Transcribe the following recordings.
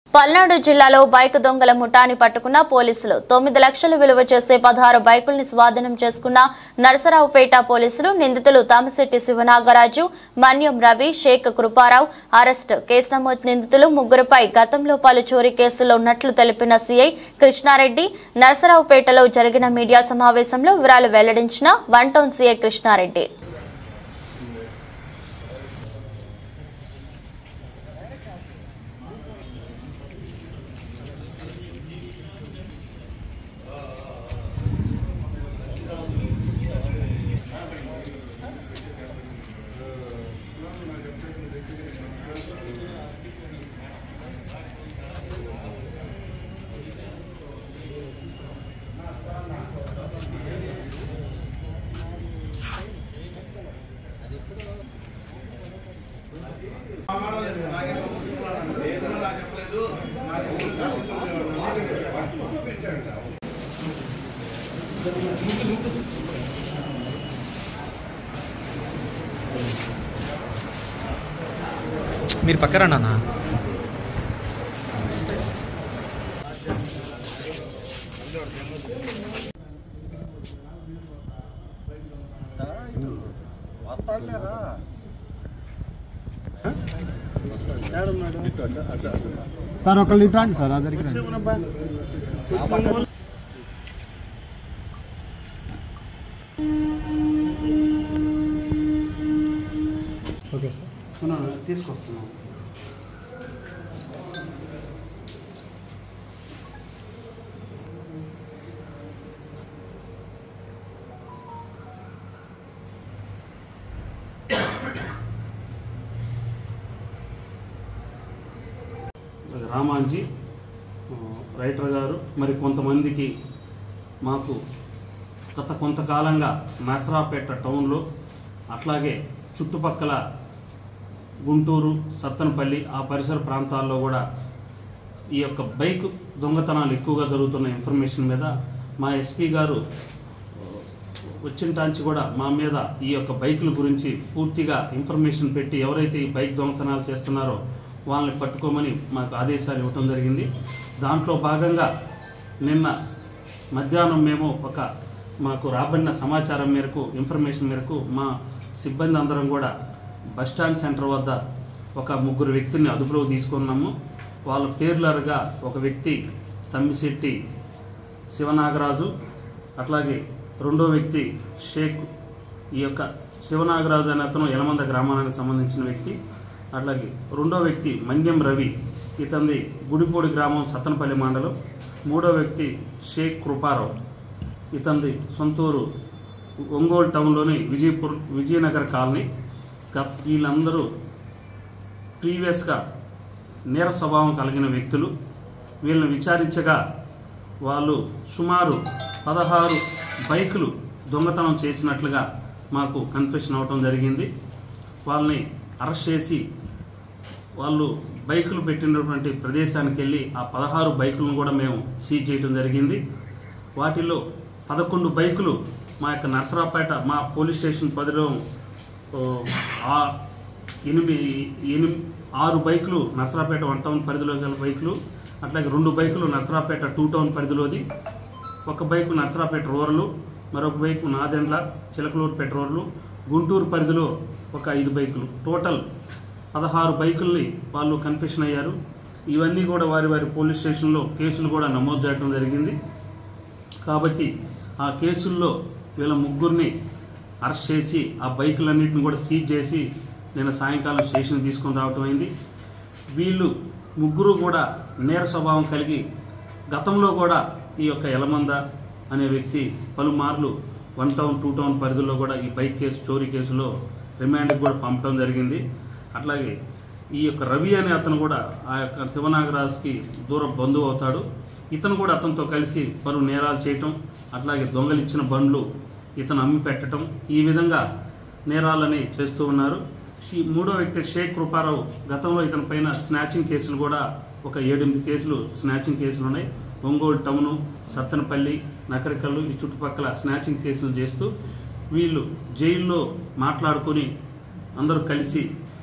పల్నాడు జిల్లాలో బైక్ దొంగల ముఠాని పట్టుకున్న పోలీసులు 9 లక్షలు విలువ చేసే 16 బైకుల్ని స్వాధీనం చేసుకున్న నరసరావుపేట పోలీసులు నిందితులు తామశెట్టి శివనాగరాజు, మన్యం రవి, షేక్ కృపారావు అరెస్ట్. కేసు నమోదు. నిందితులు ముగ్గురుపై గతంలో పలు చోరీ కేసుల్లో ఉన్నట్లు తెలిపిన సీఐ కృష్ణారెడ్డి నరసరావుపేటలో జరిగిన మీడియా సమావేశంలో వివరాలు వెల్లడించిన 1 టౌన్ సీఐ కృష్ణారెడ్డి. మీరు పక్కరా నాన్న. సార్ ఒకళ్ళు ఇటు రండి సార్, అదరికి రండి. ఓకే సార్, తీసుకొస్తున్నాం. రామాంజీ రైటర్ గారు మరి కొంతమందికి మాకు గత కొంతకాలంగా నరసరావుపేట టౌన్లో అట్లాగే చుట్టుపక్కల గుంటూరు, సత్తెనపల్లి ఆ పరిసర ప్రాంతాల్లో కూడా ఈ యొక్క బైక్ దొంగతనాలు ఎక్కువగా జరుగుతున్న ఇన్ఫర్మేషన్ మీద మా ఎస్పీ గారు వచ్చింటాంచి కూడా మా మీద ఈ యొక్క బైకుల గురించి పూర్తిగా ఇన్ఫర్మేషన్ పెట్టి ఎవరైతే ఈ బైక్ దొంగతనాలు చేస్తున్నారో వాళ్ళని పట్టుకోమని మాకు ఆదేశాలు ఇవ్వటం జరిగింది. దాంట్లో భాగంగా నిన్న మధ్యాహ్నం మేము మాకు రాబడిన సమాచారం మేరకు, ఇన్ఫర్మేషన్ మేరకు మా సిబ్బంది అందరం కూడా బస్టాండ్ సెంటర్ వద్ద ఒక 3 వ్యక్తుల్ని అదుపులోకి తీసుకున్నాము. వాళ్ళ పేర్లరుగా ఒక వ్యక్తి తమ్మిశెట్టి శివనాగరాజు, అట్లాగే రెండో వ్యక్తి షేక్. ఈ యొక్క శివనాగరాజు అనే అతను యలమంద గ్రామానికి సంబంధించిన వ్యక్తి. అట్లాగే రెండో వ్యక్తి మన్యం రవి, ఇతనిది గుడిపూడి గ్రామం, సత్తెనపల్లి మండలం. మూడో వ్యక్తి షేక్ కృపారావు, ఇతనిది సొంతూరు ఒంగోలు టౌన్లోని విజయనగర్ కాలనీ. వీళ్ళందరూ ప్రీవియస్గా నేర స్వభావం కలిగిన వ్యక్తులు. వీళ్ళని విచారించగా వాళ్ళు సుమారు 16 బైకులు దొంగతనం చేసినట్లుగా మాకు కన్ఫెషన్ అవటం జరిగింది. వాళ్ళని అరెస్ట్ చేసి వాళ్ళు బైకులు పెట్టినటువంటి ప్రదేశానికి వెళ్ళి ఆ 16 బైకులను కూడా మేము సీజ్ చేయడం జరిగింది. వాటిలో 11 బైకులు మా యొక్క నరసరావుపేట మా పోలీస్ స్టేషన్ పరిధిలో 6 బైకులు నరసరావుపేట 1 టౌన్ పరిధిలో గల బైకులు, అట్లాగే 2 బైకులు నరసరావుపేట 2 టౌన్ పరిధిలోది, 1 బైకు నరసరావుపేట రూరల్, మరొక బైకు నాదెండ్ల చిలకలూరుపేట రూరల్, గుంటూరు పరిధిలో ఒక 5 బైకులు, టోటల్ 16 బైకుల్ని వాళ్ళు కన్ఫెషన్ అయ్యారు. ఇవన్నీ కూడా వారి పోలీస్ స్టేషన్లో కేసులు కూడా నమోదు చేయడం జరిగింది. కాబట్టి ఆ కేసుల్లో వీళ్ళ ముగ్గురిని అరెస్ట్ చేసి ఆ బైకులన్నింటిని కూడా సీజ్ చేసి నిన్న సాయంకాలం స్టేషన్ తీసుకొని రావటం అయింది. వీళ్ళు ముగ్గురు కూడా నేర స్వభావం కలిగి గతంలో కూడా ఈ యొక్క యలమంద అనే వ్యక్తి పలుమార్లు 1 టౌన్ 2 టౌన్ పరిధిలో కూడా ఈ బైక్ కేసు, చోరీ కేసులో రిమాండ్కి కూడా పంపడం జరిగింది. అట్లాగే ఈ యొక్క రవి అనే అతను కూడా ఆ యొక్క శివనాగరాజ్కి దూర బంధువు అవుతాడు. ఇతను కూడా అతనితో కలిసి పలు నేరాలు చేయటం, అట్లాగే దొంగలిచ్చిన బండ్లు ఇతను అమ్మి పెట్టడం, ఈ విధంగా నేరాలని చేస్తూ ఉన్నారు. మూడో వ్యక్తి షేక్ కృపారావు, గతంలో ఇతని పైన స్నాచింగ్ కేసులు కూడా ఒక 7-8 కేసులు స్నాచింగ్ కేసులు ఉన్నాయి. ఒంగోలు టౌను, సత్తెనపల్లి, నకరికల్లు ఈ చుట్టుపక్కల స్నాచింగ్ కేసులు చేస్తూ వీళ్ళు జైల్లో మాట్లాడుకొని అందరూ కలిసి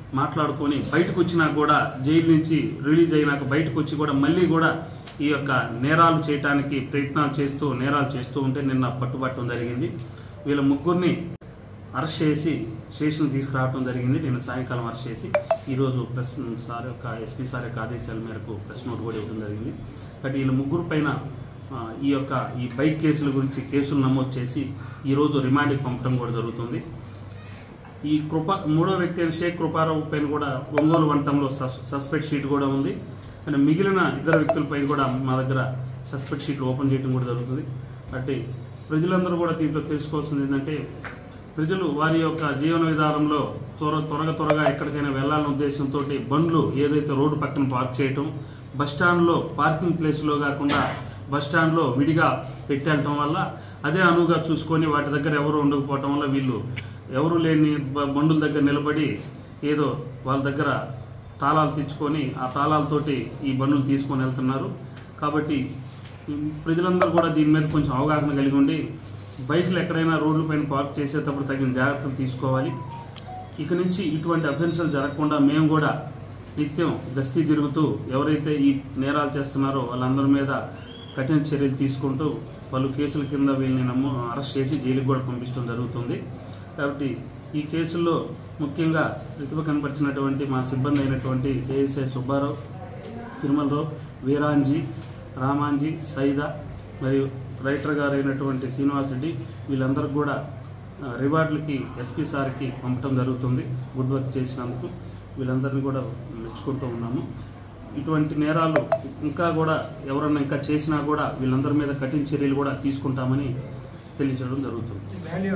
మాట్లాడుకొని బయటకు వచ్చినా కూడా జైలు నుంచి రిలీజ్ అయినాక బయటకు వచ్చి కూడా మళ్ళీ కూడా ఈ యొక్క నేరాలు చేయడానికి ప్రయత్నాలు చేస్తూ నేరాలు చేస్తూ ఉంటే నిన్న పట్టుబట్టడం జరిగింది. వీళ్ళ ముగ్గురిని అరెస్ట్ చేసి స్టేషన్ తీసుకురావడం జరిగింది. నిన్న సాయంకాలం అరెస్ట్ చేసి ఈరోజు ఎస్పీ సార్ యొక్క ఆదేశాల మేరకు ప్రెస్ నోట్ కూడా ఇవ్వడం జరిగింది. కాబట్టి వీళ్ళ ముగ్గురు పైన ఈ బైక్ కేసుల గురించి కేసులు నమోదు చేసి ఈరోజు రిమాండ్కి పంపడం కూడా జరుగుతుంది. ఈ మూడో వ్యక్తి అయిన షేక్ కృపారావు పైన కూడా ఒంగోలు వంటంలో సస్పెక్ట్ షీట్ కూడా ఉంది. అండ్ మిగిలిన ఇద్దరు వ్యక్తులపై కూడా మా దగ్గర సస్పెక్ట్ షీట్లు ఓపెన్ చేయడం కూడా జరుగుతుంది. కాబట్టి ప్రజలందరూ కూడా దీంట్లో తెలుసుకోవాల్సింది ఏంటంటే, ప్రజలు వారి యొక్క జీవన విధానంలో త్వరగా ఎక్కడికైనా వెళ్లాలనే ఉద్దేశంతో బండ్లు ఏదైతే రోడ్డు పక్కన పార్క్ చేయటం, బస్టాండ్లో పార్కింగ్ ప్లేస్లో కాకుండా బస్టాండ్లో విడిగా పెట్టేయటం వల్ల అదే అనువుగా చూసుకొని వాటి దగ్గర ఎవరు ఉండకపోవటం వల్ల వీళ్ళు ఎవరు లేని బండుల దగ్గర నిలబడి ఏదో వాళ్ళ దగ్గర తాళాలు తెచ్చుకొని ఆ తాళాలతోటి ఈ బండ్లు తీసుకొని వెళ్తున్నారు. కాబట్టి ప్రజలందరూ కూడా దీని మీద కొంచెం అవగాహన కలిగి ఉండి బైకులు ఎక్కడైనా రోడ్ల పైన పార్క్ చేసేటప్పుడు తగిన జాగ్రత్తలు తీసుకోవాలి. ఇక నుంచి ఇటువంటి అఫెన్సులు జరగకుండా మేము కూడా నిత్యం గస్తీ తిరుగుతూ ఎవరైతే ఈ నేరాలు చేస్తున్నారో వాళ్ళందరి మీద కఠిన చర్యలు తీసుకుంటూ పలు కేసుల కింద వీళ్ళని అరెస్ట్ చేసి జైలుకి కూడా పంపించడం జరుగుతుంది. కాబట్టి ఈ కేసుల్లో ముఖ్యంగా ప్రతిభ కనపరిచినటువంటి మా సిబ్బంది అయినటువంటి ఏఎస్ఐ సుబ్బారావు, తిరుమలరావు, వీరాంజీ, రామాంజీ, సైదా మరియు రైటర్ గారు అయినటువంటి శ్రీనివాస్ రెడ్డి వీళ్ళందరూ కూడా రివార్డులకి ఎస్పీ సార్కి పంపడం జరుగుతుంది. గుడ్ వర్క్ చేసినందుకు వీళ్ళందరినీ కూడా మెచ్చుకుంటూ ఉన్నాము. ఇటువంటి నేరాలు ఇంకా కూడా ఎవరన్నా ఇంకా చేసినా కూడా వీళ్ళందరి మీద కఠిన చర్యలు కూడా తీసుకుంటామని తెలియజేయడం జరుగుతుంది.